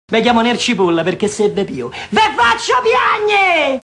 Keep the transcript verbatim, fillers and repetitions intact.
Mi chiamo Nercipolla perché se ve pio ve faccio piagne!